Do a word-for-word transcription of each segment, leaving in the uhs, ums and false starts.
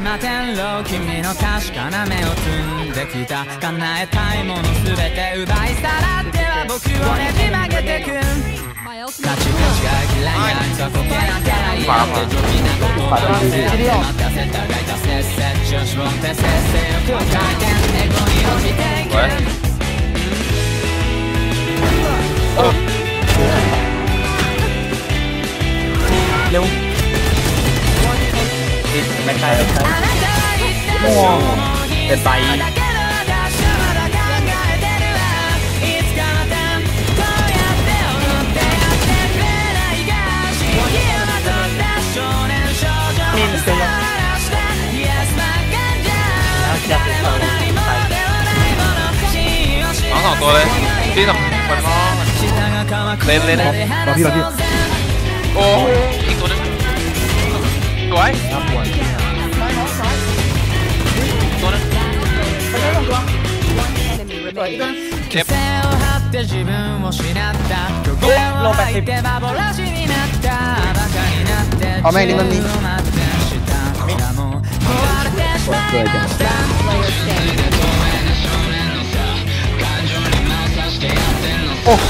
摩天楼君の確かな目を摘んできた叶えたいものすべて奪い去らっては僕をねじ曲げてくカチカチが嫌いなそこけなきゃいいって上品なことを忘れて待たせたがいたせっせ調子をってせっせよく回転エゴに落ちていくเร็วไม่ใช่ไม่ใช่โม่เป็นใบมีนเสียงน้องสองตัวเลยพี่สองคนน้องเล่นเล่นรอพี่รอพี่โอ้อีกตัวนึงสวยตัวนึงเจ็บลงไปสิเอาแม่งนี่มันนี่เกิดจังโอ้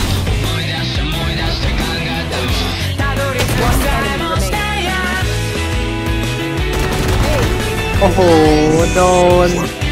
โอ้โหโดน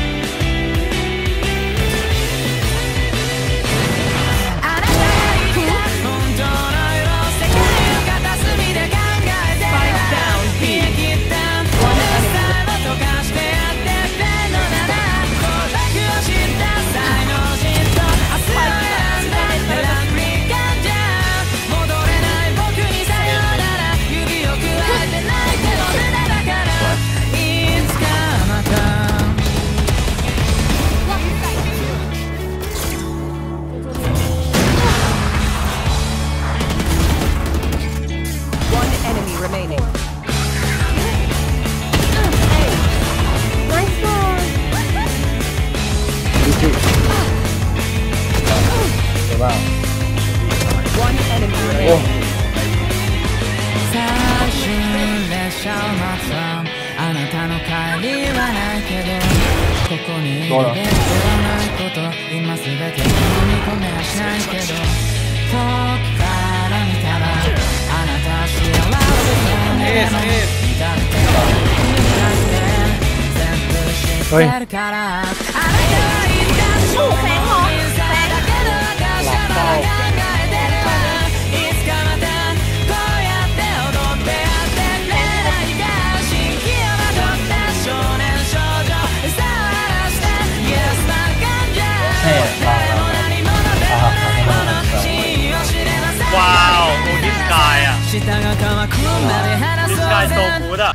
あなたの帰りはないけどここにいるべきではないこと今すべて飲み込めはしないけど遠くから見たらあなたは幸せそうね見たって全部知ってるからあなたは言った瞬間人生だけど私はまだ考えてるわいつかまたこうやって踊ってやってくれないか蜃気をまとった少年少女さあして Yes な感じ誰も何者でもないもの真意を知れなさいว้าวโอ้ดิสกายอ่ะ舌が乾くまで話そうぜดิสกายโซฟูดอ่ะ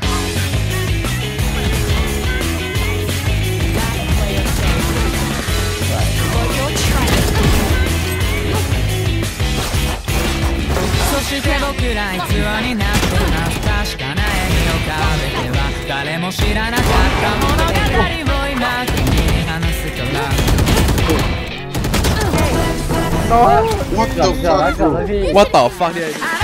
そして僕ら偽になってます確かな笑みを浮かべては誰も知らなかった物語を今君に話すから What the fuck? What the fuck?